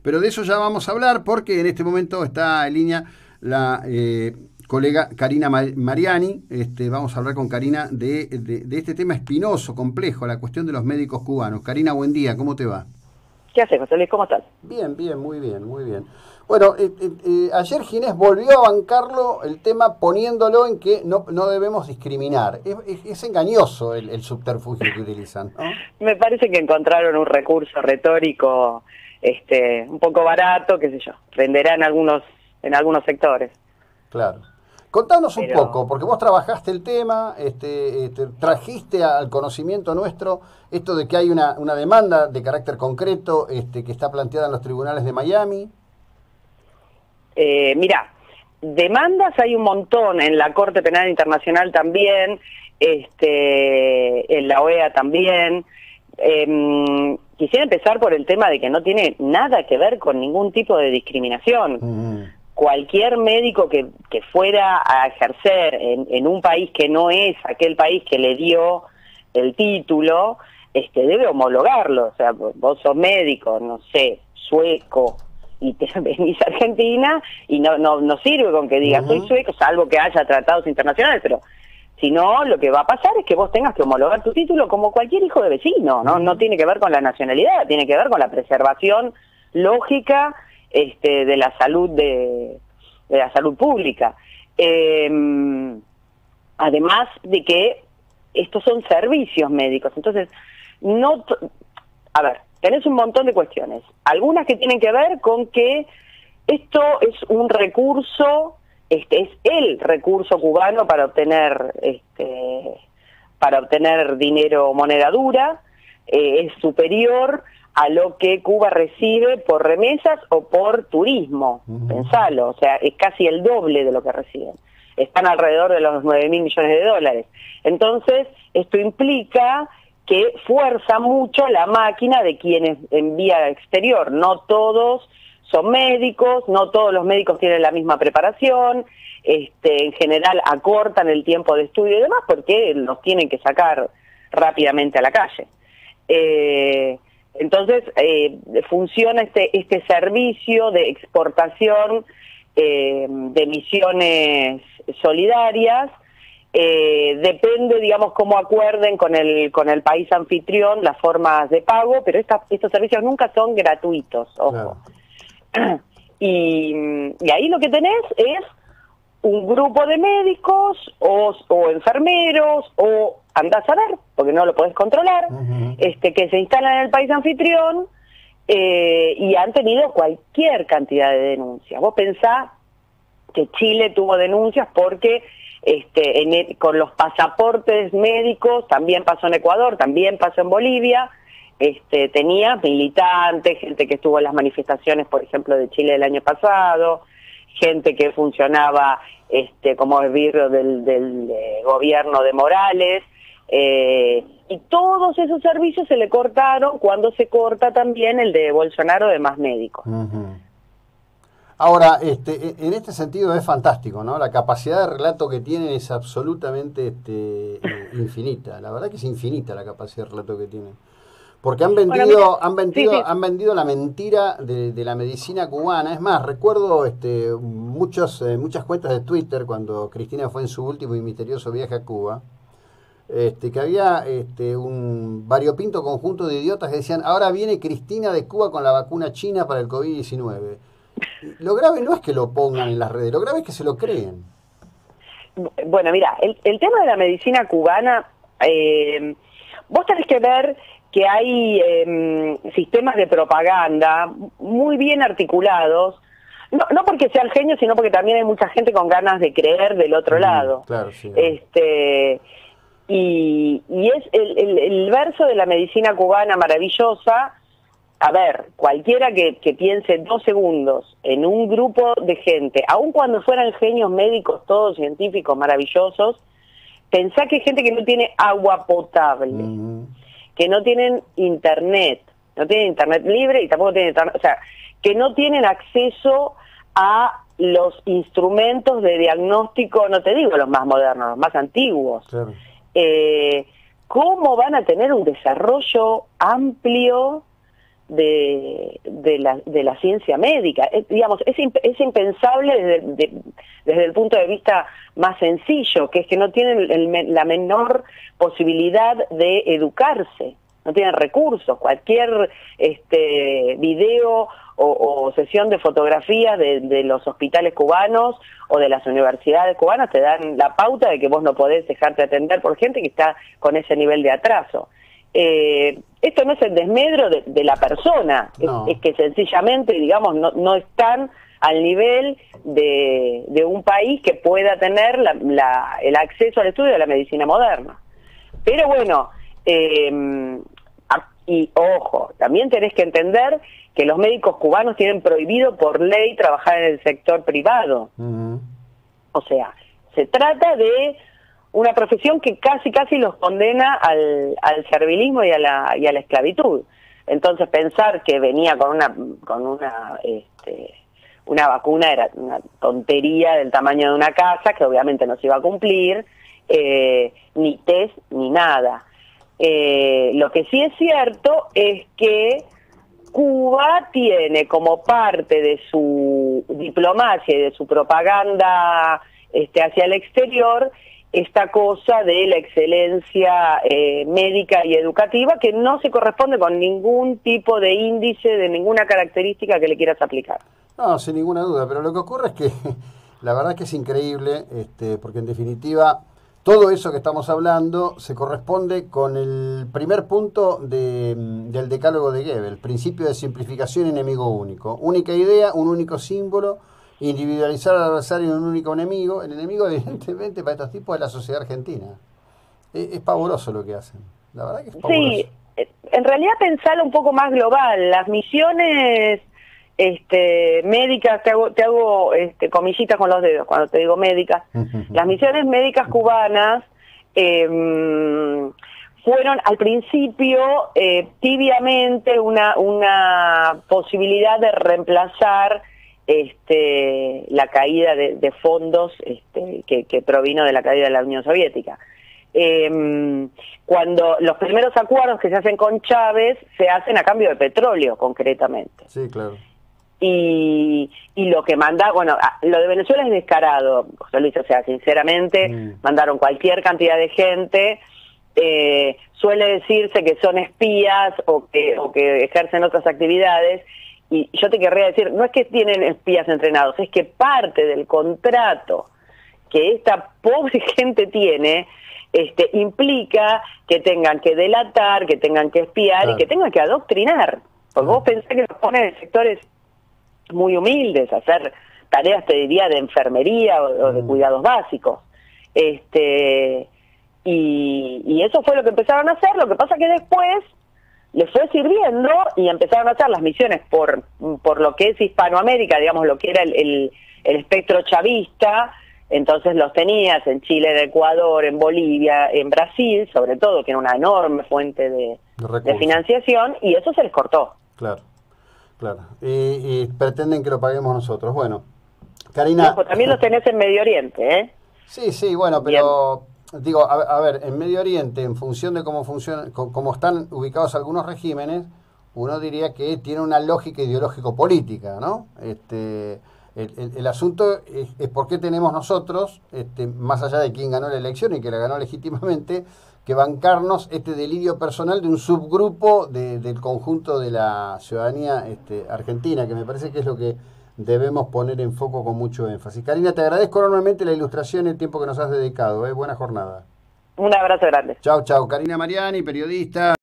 pero de eso ya vamos a hablar porque en este momento está en línea la colega Karina Mariani. Vamos a hablar con Karina de este tema espinoso, complejo, la cuestión de los médicos cubanos. Karina, buen día, ¿cómo te va? ¿Qué haces, José Luis? ¿Cómo estás? Bien, bien, muy bien, muy bien. Bueno, ayer Ginés volvió a bancarlo el tema poniéndolo en que no debemos discriminar. Es engañoso el subterfugio que utilizan, ¿no? Me parece que encontraron un recurso retórico un poco barato, qué sé yo, venderá en algunos sectores. Claro. Contanos un Pero poco, porque vos trabajaste el tema, trajiste al conocimiento nuestro esto de que hay una demanda de carácter concreto que está planteada en los tribunales de Miami. mirá, demandas hay un montón en la Corte Penal Internacional también, en la OEA también. Quisiera empezar por el tema de que no tiene nada que ver con ningún tipo de discriminación. Cualquier médico que fuera a ejercer en un país que no es aquel país que le dio el título, debe homologarlo. O sea, vos sos médico, no sé, sueco, y te venís a Argentina y no sirve con que digas soy sueco, salvo que haya tratados internacionales, pero si no, lo que va a pasar es que vos tengas que homologar tu título como cualquier hijo de vecino, ¿no? No tiene que ver con la nacionalidad, tiene que ver con la preservación lógica de la salud de la salud pública. Además de que estos son servicios médicos, entonces a ver, tenés un montón de cuestiones, algunas que tienen que ver con que esto es un recurso, es el recurso cubano para obtener dinero, moneda dura, es superior a lo que Cuba recibe por remesas o por turismo. Pensalo, o sea, es casi el doble de lo que reciben. Están alrededor de los 9.000 millones de dólares. Entonces, esto implica que fuerza mucho la máquina de quienes envía al exterior. No todos son médicos, no todos los médicos tienen la misma preparación, en general acortan el tiempo de estudio y demás porque los tienen que sacar rápidamente a la calle. Entonces, funciona este servicio de exportación de misiones solidarias. Depende, digamos, cómo acuerden con el país anfitrión las formas de pago, pero estos servicios nunca son gratuitos, ojo. Claro. Y ahí lo que tenés es un grupo de médicos o enfermeros o andás a ver, porque no lo podés controlar, que se instalan en el país anfitrión y han tenido cualquier cantidad de denuncias. Vos pensás que Chile tuvo denuncias porque con los pasaportes médicos, también pasó en Ecuador, también pasó en Bolivia, tenía militantes, gente que estuvo en las manifestaciones, por ejemplo, de Chile el año pasado, gente que funcionaba como esbirro del gobierno de Morales, y todos esos servicios se le cortaron cuando se corta también el de Bolsonaro de Más Médicos. Ahora, en este sentido es fantástico, ¿no? La capacidad de relato que tienen es absolutamente infinita. La verdad que es infinita la capacidad de relato que tienen. Porque han vendido la mentira de la medicina cubana. Es más, recuerdo muchas cuentas de Twitter cuando Cristina fue en su último y misterioso viaje a Cuba, que había un variopinto conjunto de idiotas que decían, ahora viene Cristina de Cuba con la vacuna china para el COVID-19. Lo grave no es que lo pongan en las redes, lo grave es que se lo creen. Bueno, mira, el tema de la medicina cubana, vos tenés que ver que hay sistemas de propaganda muy bien articulados, no porque sean genios, sino porque también hay mucha gente con ganas de creer del otro lado. Claro, sí. Y es el verso de la medicina cubana maravillosa. A ver, cualquiera que piense 2 segundos en un grupo de gente, aun cuando fueran genios médicos, todos científicos maravillosos, pensá que hay gente que no tiene agua potable, que no tienen internet libre y tampoco tienen internet, o sea, que no tienen acceso a los instrumentos de diagnóstico, no te digo los más modernos, los más antiguos. Claro. ¿Cómo van a tener un desarrollo amplio de la ciencia médica. Digamos, es impensable desde el punto de vista más sencillo, que es que no tienen la menor posibilidad de educarse, no tienen recursos. Cualquier video o sesión de fotografías de los hospitales cubanos o de las universidades cubanas te dan la pauta de que vos no podés dejarte atender por gente que está con ese nivel de atraso. Esto no es el desmedro de la persona, no. Es que sencillamente, digamos, no están al nivel de un país que pueda tener el acceso al estudio de la medicina moderna. Pero bueno, y ojo, también tenés que entender que los médicos cubanos tienen prohibido por ley trabajar en el sector privado. O sea, se trata de una profesión que casi los condena al servilismo y a la esclavitud. Entonces pensar que venía con una vacuna era una tontería del tamaño de una casa, que obviamente no se iba a cumplir, ni test ni nada. Lo que sí es cierto es que Cuba tiene como parte de su diplomacia y de su propaganda hacia el exterior esta cosa de la excelencia médica y educativa, que no se corresponde con ningún tipo de índice, de ninguna característica que le quieras aplicar. No, sin ninguna duda, pero lo que ocurre es que la verdad es que es increíble, porque en definitiva todo eso que estamos hablando se corresponde con el primer punto del decálogo de Goebbels, principio de simplificación, enemigo único. Única idea, un único símbolo, individualizar al adversario en un único enemigo. El enemigo, evidentemente, para estos tipos es la sociedad argentina. Es pavoroso lo que hacen. La verdad que es pavoroso. Sí, en realidad pensarlo un poco más global. Las misiones médicas, te hago comillitas con los dedos cuando te digo médicas. Las misiones médicas cubanas fueron al principio tibiamente una posibilidad de reemplazar la caída de fondos que provino de la caída de la Unión Soviética. Cuando los primeros acuerdos que se hacen con Chávez se hacen a cambio de petróleo, concretamente. Sí, claro. Y lo que manda, bueno, lo de Venezuela es descarado, José Luis, o sea, sinceramente mandaron cualquier cantidad de gente. Suele decirse que son espías o que ejercen otras actividades. Y yo te querría decir, no es que tienen espías entrenados, es que parte del contrato que esta pobre gente tiene implica que tengan que delatar, que tengan que espiar, claro, y que tengan que adoctrinar. Porque vos pensás que los ponen en sectores muy humildes, a hacer tareas, te diría, de enfermería o de cuidados básicos. Y eso fue lo que empezaron a hacer. Lo que pasa que después les fue sirviendo y empezaron a hacer las misiones por lo que es Hispanoamérica, digamos, lo que era el espectro chavista. Entonces los tenías en Chile, en Ecuador, en Bolivia, en Brasil, sobre todo, que era una enorme fuente de financiación, y eso se les cortó. Claro, claro. Y pretenden que lo paguemos nosotros. Bueno, Karina... No, pues también los tenés en Medio Oriente, ¿eh? Sí, sí, bueno, pero... Bien. Digo, a ver, en Medio Oriente, en función de cómo están ubicados algunos regímenes, uno diría que tiene una lógica ideológico-política, ¿no? El asunto es por qué tenemos nosotros, más allá de quién ganó la elección y que la ganó legítimamente, que bancarnos este delirio personal de un subgrupo del conjunto de la ciudadanía argentina, que me parece que es lo que debemos poner en foco con mucho énfasis. Karina, te agradezco enormemente la ilustración y el tiempo que nos has dedicado. Buena jornada. Un abrazo grande. Chau, chau. Karina Mariani, periodista.